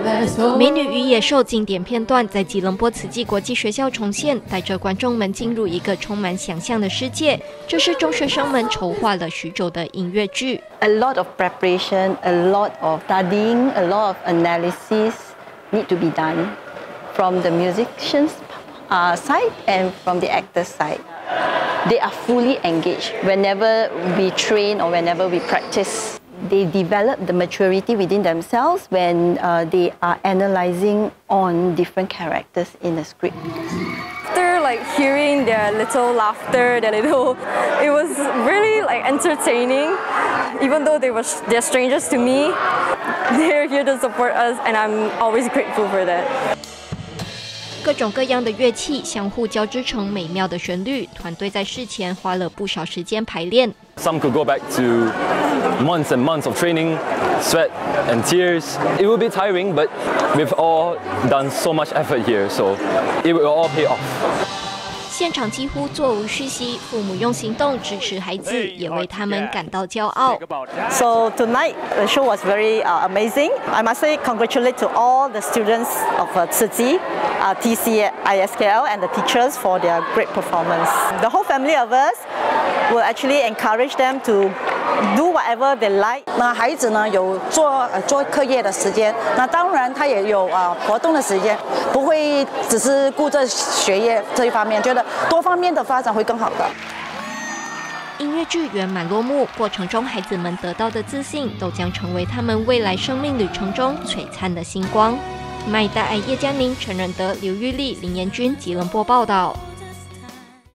美女与野兽经典片段在吉隆坡慈济国际学校重现，带着观众们进入一个充满想象的世界。这是中学生们筹划了许久的音乐剧。 A lot of preparation, a lot of studying, a lot of analysis need to be done from the musicians' side and from the actors' side. They are fully engaged whenever we train or whenever we practice. They develop the maturity within themselves when they are analysing on different characters in a script. After hearing their little laughter, it was really entertaining. Even though they're strangers to me, they're here to support us, and I'm always grateful for that. 各种各样的乐器相互交织成美妙的旋律，团队在事前花了不少时间排练。 Some could go back to months and months of training, sweat and tears. It will be tiring, but we've all done so much effort here, so it will all pay off. 现场几乎座无虚席，父母用行动支持孩子，也为他们感到骄傲。 So tonight the show was very amazing. I must say congratulate to all the students of Tzu-Chi, TCISKL, and the teachers for their great performance. The whole family of us will actually encourage them to do whatever they like. 那孩子呢有做课业的时间，那当然他也有活动的时间，不会只是顾着学业这一方面，觉得多方面的发展会更好的。 音乐剧圆满落幕，过程中孩子们得到的自信，都将成为他们未来生命旅程中璀璨的星光。麦大爱叶嘉宁、陈仁德、刘玉丽、林彦君吉隆坡报道。